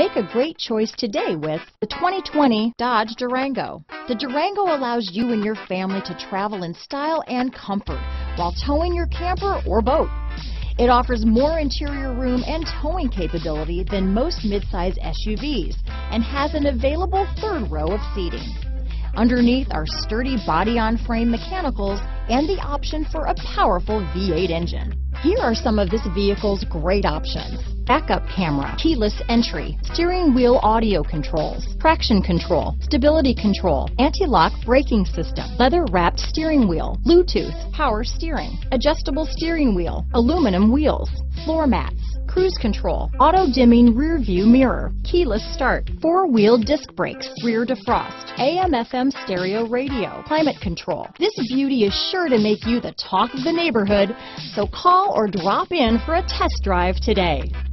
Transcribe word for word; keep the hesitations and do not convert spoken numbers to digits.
Make a great choice today with the twenty twenty Dodge Durango. The Durango allows you and your family to travel in style and comfort while towing your camper or boat. It offers more interior room and towing capability than most midsize S U Vs and has an available third row of seating. Underneath are sturdy body-on-frame mechanicals and the option for a powerful V eight engine. Here are some of this vehicle's great options: backup camera, keyless entry, steering wheel audio controls, traction control, stability control, anti-lock braking system, leather-wrapped steering wheel, Bluetooth, power steering, adjustable steering wheel, aluminum wheels, floor mats, cruise control, auto-dimming rear view mirror, keyless start, four-wheel disc brakes, rear defrost, A M F M stereo radio, climate control. This beauty is sure to make you the talk of the neighborhood, so call or drop in for a test drive today.